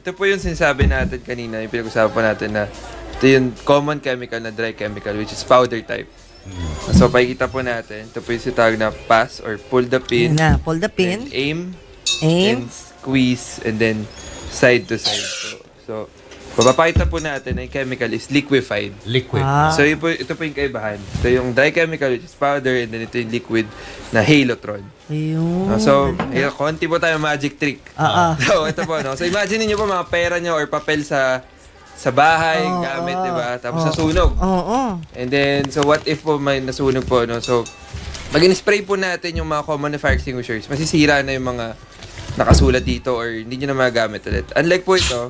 ito po yung sinasabi natin kanina, yung pinag-usapan natin na ito yung common chemical na dry chemical, which is powder type. So, pakikita po natin. Ito po yung sitawag na pass or pull the pin. Na, pull the pin. Then aim. Aim. Then squeeze. And then side to side. So papapakita po natin na yung chemical is liquefied. Liquid. So, ito po yung kaibahan. Ito yung dry chemical, which is powder, and then ito yung liquid na halotron. Ayun. So, konti po tayo magic trick. So, ito po, no? So, imagine niyo po mga pera nyo or papel sa bahay, gamit, di ba? Tapos nasunog. And then, so what if po may nasunog po, no? So, mag-spray po natin yung mga common fire extinguishers. Masisira na yung mga nakasulat dito or hindi nyo na magagamit ulit. Unlike po ito,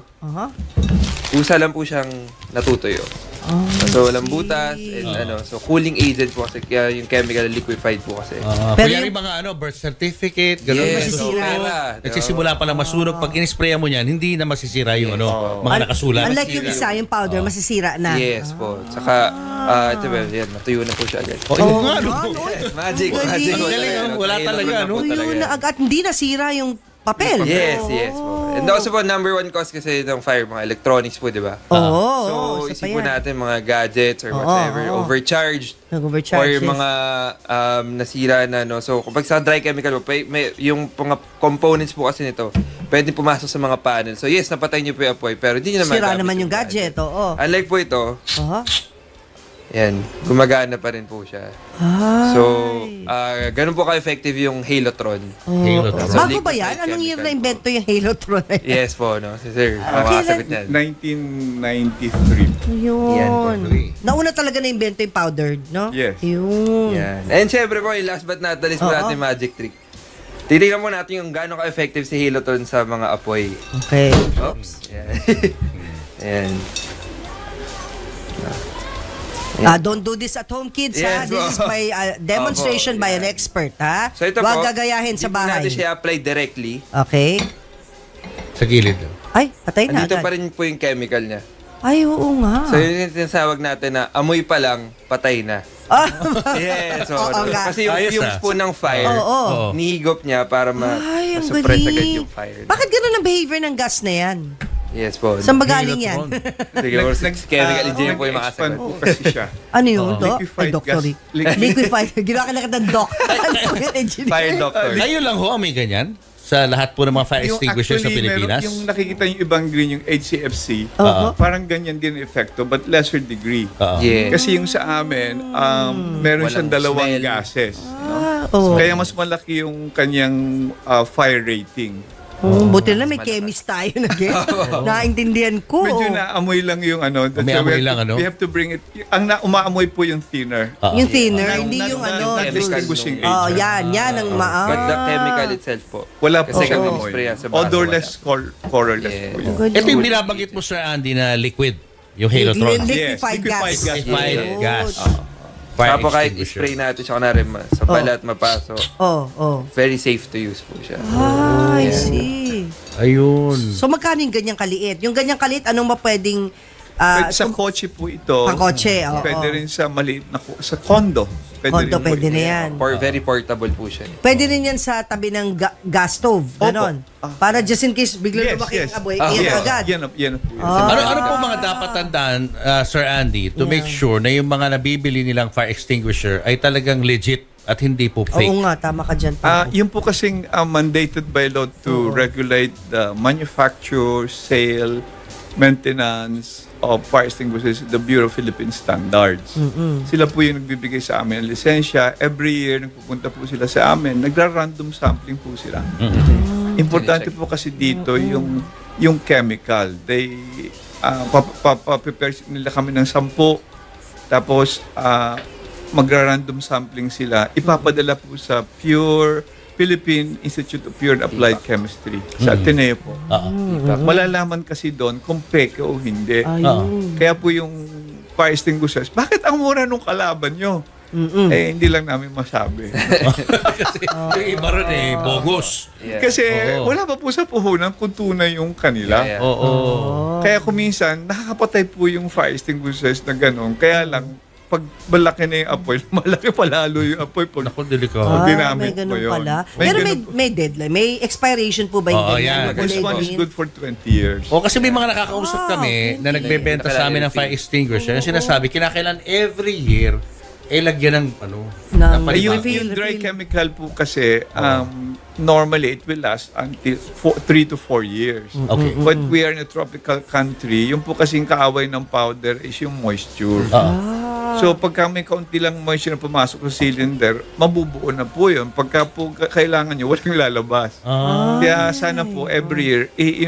usa lang po siyang natutuyo. So, walang butas and so cooling agent po kasi kaya yung chemical liquefied po kasi. Pero yung mga birth certificate, gano'n. Yes, masisira. Nagsisimula pa lang masunog. Pag in-sprayan mo yan, hindi na masisira yung mga nakasulat. Unlike yung isa, yung powder, masisira na. Yes po. Saka, ito ba, yan, natuyo na po siya agad. Magic. Ang galing, wala talaga, no? Yun na agad, hindi nasira yung papel. Yes po. And also po, number one cause kasi ng fire, mga electronics po, di ba? So, isip po natin mga gadgets or whatever, overcharged. Or yung mga nasira na, no? So, kapag sa dry chemical po, yung mga components po kasi nito, pwede pumasok sa mga panel. So, yes, napatay niyo po yung apoy, pero hindi nyo naman sira naman yung gadget, Unlike po ito, yan, gumagana pa rin po siya. So, ganun po ka-effective yung halotron. Halotron. So, bago ba yan? Anong year na-invento yung halotron? Yes po, no? Si Sir, makasagot niyan. 1993. Yun. Nauna talaga na-invento yung powdered, no? Yes. Yun. Yan. And syempre po, yung last but not the least po natin magic trick. Titignan mo natin yung gano'ng ka-effective si halotron sa mga apoy. Okay. Oops. Yan. Yan. Don't do this at home, kids, Yes, This is by demonstration by an expert, So ito Huwag po, gagayahin sa bahay. hindi po natin siya apply directly. Okay. Sa gilid. Ay, patay na Andito agad. pa rin po yung chemical niya. Ay, oo nga. So yun yung tinasawag natin na amoy pa lang, patay na. Yes. So, kasi yung fumes po ng fire, nihigop niya para ma-suppress agad yung fire. Bakit ganun ang behavior ng gas na yan? Yes po. Saan ba galing yan? Siguro chemical engineer po yung Nag-expand makasagot. po kasi siya. Ano yun, Doc? Liquefied Ay, Doc, gas. sorry. Liquefied. Ginawa ka na kitang Doc. Fire doctor. Kayo lang ho, may ganyan? Sa lahat po ng mga fire extinguishers sa Pilipinas? Yung nakikita yung ibang green, yung HCFC, parang ganyan din epekto, but lesser degree. Yes. Kasi yung sa amin, meron siyang dalawang smell. gases. No? Kaya mas malaki yung kanyang fire rating. Buti na may chemist tayo na naintindihan ko. Medyo naamoy lang yung ano. May amoy lang, ano? We have to bring it. Ang umaamoy po yung thinner. Yung thinner, hindi yung Not distinguishing agent. yan ang But the chemical itself po. Wala po Kasi siyang kami amoy. sprayan sa baso, Odorless, colorless po yun. Ito yung binabanggit mo, Sir Andy, na liquid. Yung halotron. Liquefied gas. Liquefied gas. Tapos kahit spray natin siya kunwari sa balat, mapaso. Very safe to use po siya. I see. Ayun. So magkano yung ganyang kaliit? Yung ganyang kaliit, anong mapwedeng... Sa kotse po ito. Pang kotse, Pwede rin sa maliit na sa condo. Pwede na yan. Very portable po siya. Pwede rin yan sa tabi ng gas stove. Ganon. Para just in case bigla lumaki ang aboy, iyan agad. Yan po. Ano po mga dapat tandaan, Sir Andy, to make sure na yung mga nabibili nilang fire extinguisher ay talagang legit at hindi po fake? Oo nga, tama ka dyan. Yun po kasing mandated by law to regulate the manufacture, sale, maintenance of fire extinguishers, the Bureau of Philippine Standards. Sila po yung nagbibigay sa amin ng lisensya. Every year, nagpupunta po sila sa amin. Nagra-random sampling po sila. Importante po kasi dito yung chemical. They prepare nila kami ng 10. Tapos, magra-random sampling sila. Ipapadala po sa Philippine Institute of Pure and Applied Chemistry sa Ateneo po. Malalaman kasi doon kung peke o hindi. Kaya po yung fire extinguishers, bakit ang mura nung kalaban nyo? Hindi lang namin masabi. Kasi yung iba rin bogus. Kasi wala pa po sa puhunan kung tunay yung kanila. Kaya kuminsan, nakakapatay po yung fire extinguishers na gano'n. Kaya lang, pag malaki na yung apoy, malaki palalo yung apoy. Pag Naku, delikado. ginamit may mo ganun yun. pala. May Pero ganun may deadline, may expiration po ba yung Oo, ganyan? yan. This Kulay one is green? good for 20 years. O kasi may mga nakakausap kami na nagbebenta sa amin ng Naka-LLC. fire extinguisher. Yung sinasabi, kinakailan every year, lagyan ng Ng- ng Ay, yung, Refill, yung dry refill. chemical po kasi, normally it will last until 3 to 4 years. Okay. But we are in a tropical country, yung po kasing kaaway ng powder is yung moisture. So pagka may kaunti lang moisture na pumasok sa cylinder, mabubuo na po yun. Pagka po kailangan nyo, walang lalabas. Kaya sana po every year,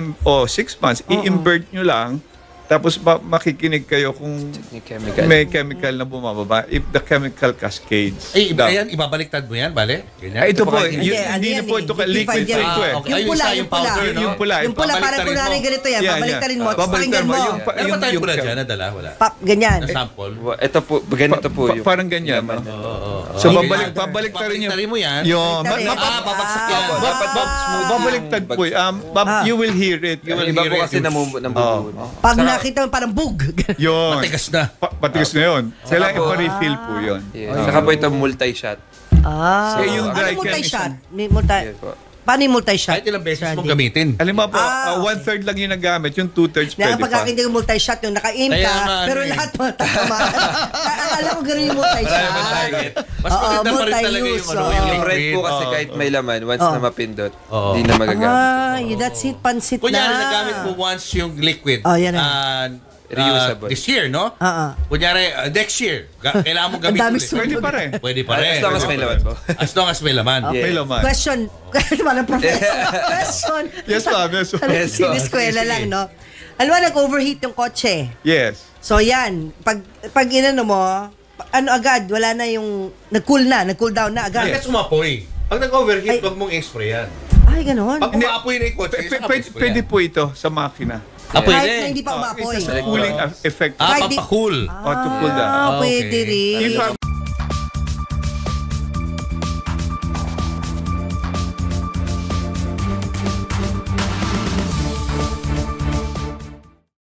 6 months, i-invert nyo lang, tapos makikinig kayo kung Yung chemical. may chemical na bumababa. If the chemical cascades. Ayan, ibabaliktad mo yan, bale? Ganyan. Ay, ito po, Hindi, hindi na po ito liquid Liquefied yan. ito eh. okay. Yung Ayun, pula, isa yung yung powder, pula. no? Yung pula. Yung pula, parang Babaliktarin kunwari mo. ganito yan. Yeah, Babaliktarin mo. yeah. Tapos pakinggan mo. Yung Meron ba tayong pula yung- dyan? Nadala? Wala. Ganyan. Na sample? Ito po, ganito po yung... Parang ganyan. no? So, babaliktarin nyo. Babaliktarin mo yan. Yun. Babagsak yan. Babaliktad po. You will hear it. Yung iba po kasi namumuno. Pag nakita mo parang bug. Yun. Matigas na. Patigas na yun. Kailangan ipa-refill po yun. Yeah. Saka po ito multi-shot. Ah. So, yung dry ano multi-shot? chemical- May Yes po. Paano yung multi-shot? Kahit ilang beses mong Randy? gamitin. Alam mo po, Ah, okay. 1/3 lang yung nagamit. Yung 2/3 pwede pa. Nakapag yung multi-shot, yung naka-aim Kaya ka, nga, pero ano eh. lahat mo tatama. Akala ko ganun yung multi-shot. Mas maganda pa rin talaga yung ano, yung Yung red po liquid. kasi kahit may laman, once na mapindot, Oo. hindi na magagamit. That's it, pansit na. Kunyari, nagamit mo once yung liquid. Oh, yan na. Reusable. This year, no? Oo. Kunyari, next year, kailangan mo Ang gamitin dami ulit. sunog. Pwede pa rin. Pwede pa rin. As long as may laman po. As long as may laman. May laman. Question. Parang professor. Question. Yes, ma'am. Yes, ma'am. Yes, ma'am. Sineskwela Sige. lang, no? Alam mo, nag-overheat yung kotse. Yes. So, yan. Pag inano mo, ano agad, wala na yung, nag-cool down na agad. Hanggat umapoy. Pag nag-overheat, Ay. huwag mong i-spray yan. Ay, ganon. Pag umaapoy na yung kotse, saka mo i-spray Pwede yan. po ito sa makina. Kahit na pwede. hindi pa umapoy. It's a cooling effect. Kahit di- To papakool. cool down. Pwede Okay. rin. If